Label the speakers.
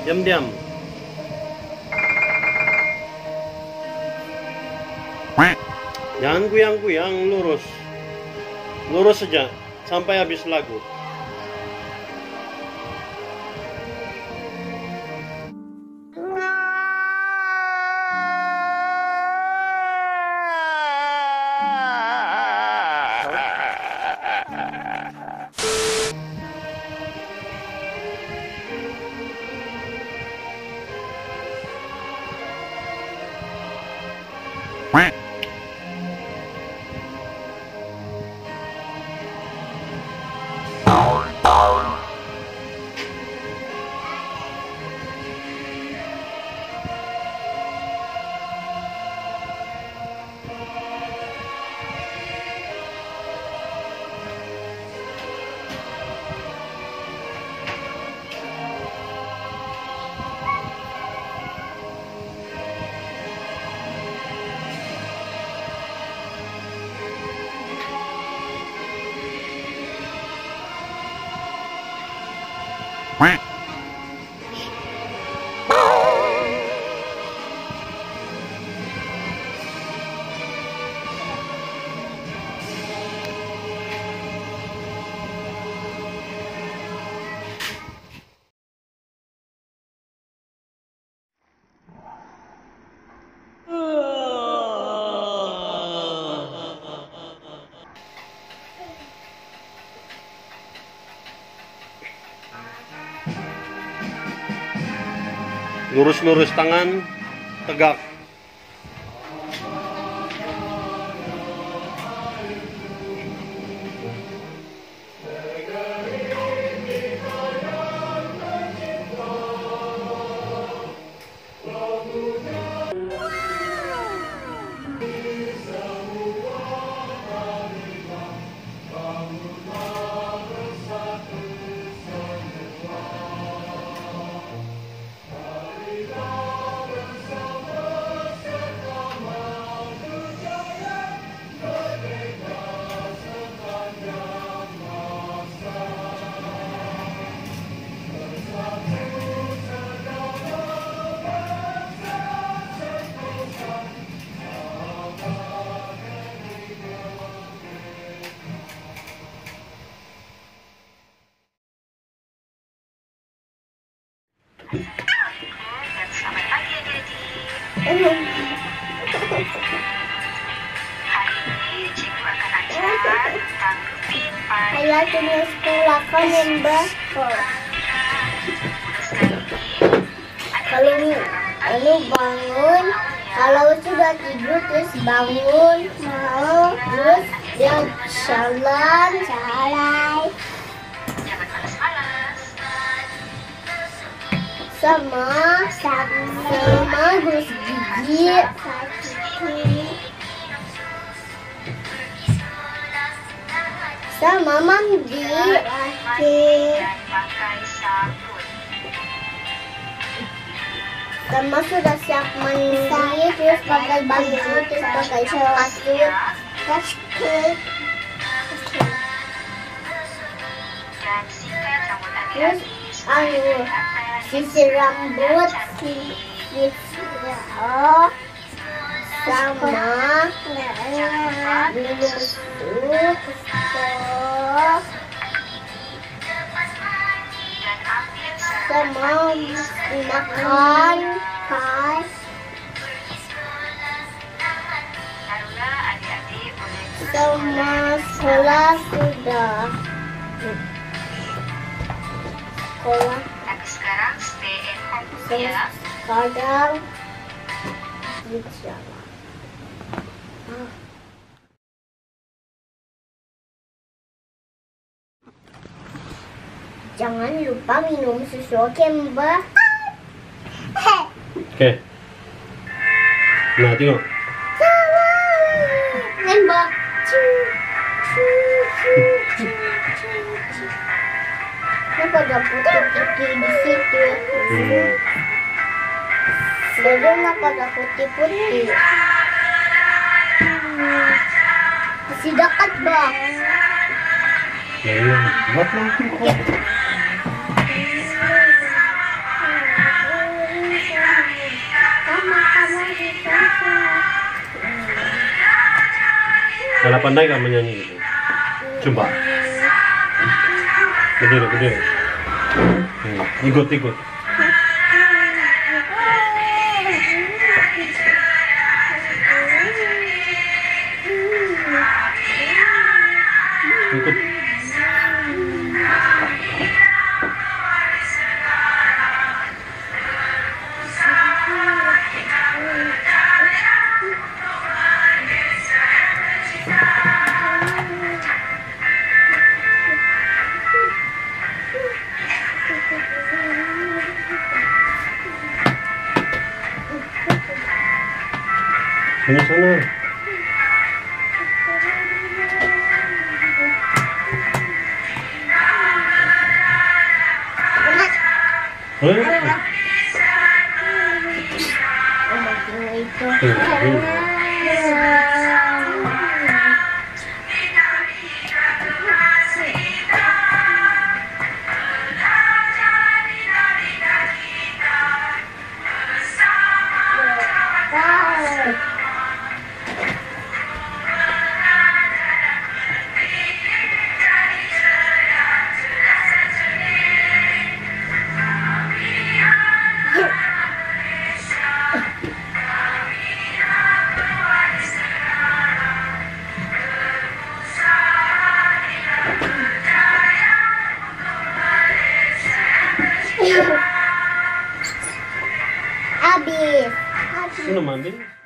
Speaker 1: Diam-diam. Jangan goyang-goyang, lurus. Lurus saja sampai habis lagu. Lurus-lurus tangan, tegak.
Speaker 2: Dan selamat pagi adik-adik. Hari ini cikgu akan ajar tentang rutin pagi.
Speaker 3: Saya punya sekolah member. Kalau bangun, kalau sudah tidur terus bangun, terus dia salam.
Speaker 2: Jangan malas-malas.
Speaker 3: Sama gosok gigi. Sama mandi.
Speaker 2: Dan pakai sabun.
Speaker 3: Sama sudah siap mandi, terus pakai baju, terus pakai sepatu.
Speaker 2: Dan sikat rambut
Speaker 3: Terus
Speaker 2: adik-adik.
Speaker 3: sisir rambut, sama minum sup,
Speaker 2: Dan ambil
Speaker 3: sama makan,
Speaker 2: Taruhlah adik-adik boleh
Speaker 3: sama sekolah sudah. Sekolah
Speaker 2: Tapi sekarang stay at home dulu ya.
Speaker 3: sekarang di sana. Jangan lupa minum susu, oke Mbak?
Speaker 1: Oke. Nah, tengok.
Speaker 3: Mbak. Kenapa ada putih-putih di situ? Lalu kenapa ada putih-putih? Masih dekat, Bang.
Speaker 1: Ya, buat nanti kok. Karena pandai kan menyanyi itu. Coba. Berdiri. Ikut. Ikut. Ini sana. Habis. Sudah ambil.